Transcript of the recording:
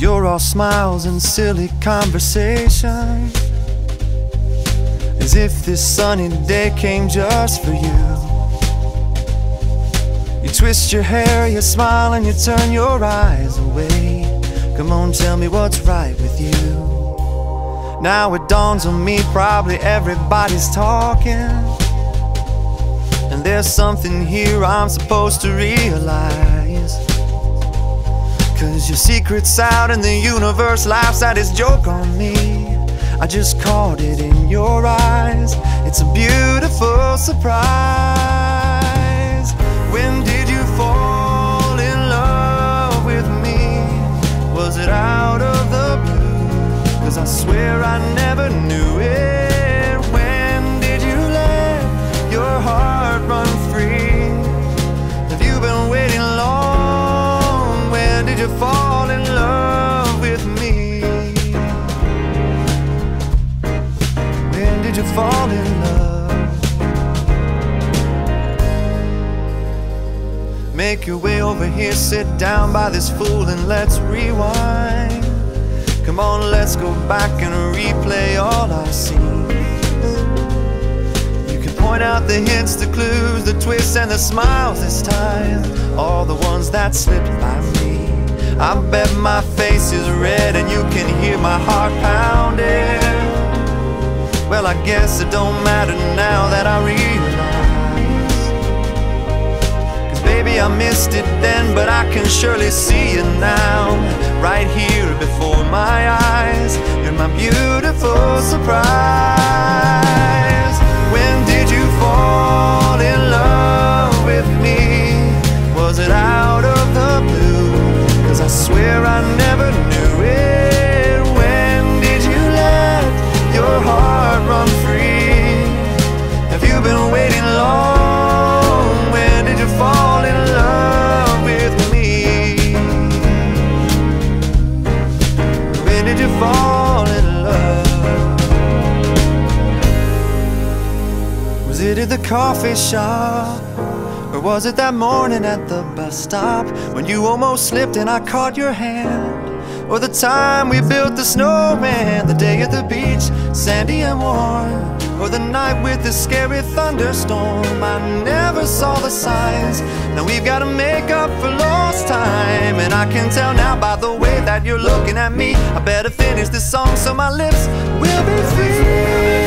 You're all smiles and silly conversation, as if this sunny day came just for you. You twist your hair, you smile and you turn your eyes away. Come on, tell me what's right with you. Now it dawns on me, probably everybody's talking, and there's something here I'm supposed to realize. 'Cause your secret's out and the universe laughs at his joke on me. I just caught it in your eyes. It's a beautiful surprise. When did you fall in love with me? Was it out of the blue? 'Cause I swear I never knew it. When did you let your heart run free? Have you been waiting long? When did you fall in love with me? When did you fall in love? Make your way over here, sit down by this fool and let's rewind. Come on, let's go back and replay all our scenes. You can point out the hints, the clues, the twists and the smiles this time, all the ones that slipped by me. I bet my face is red and you can hear my heart pounding. Well, I guess it don't matter now that I realize, 'cause baby, I missed it then, but I can surely see it now, right here before my eyes. You're my beautiful surprise. When did you fall in love with me? Was it out of the blue? 'Cause I swear I never knew it. When did you let your heart run free? Have you been waiting long? When did you fall in love with me? When did you fall in love? Was it at the coffee shop? Or was it that morning at the bus stop, when you almost slipped and I caught your hand? Or the time we built the snowman, the day at the beach, sandy and warm? Or the night with the scary thunderstorm? I never saw the signs. Now we've got to make up for lost time, and I can tell now by the way that you're looking at me. I better finish this song so my lips will be free.